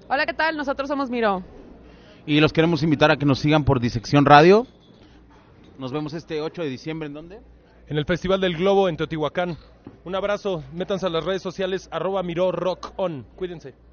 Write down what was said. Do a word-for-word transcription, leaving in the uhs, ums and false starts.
Hola, ¿qué tal? Nosotros somos Miro. Y los queremos invitar a que nos sigan por Disección Radio. Nos vemos este ocho de diciembre, ¿en dónde? En el Festival del Globo en Teotihuacán. Un abrazo, métanse a las redes sociales, arroba Miro Rock On. Cuídense.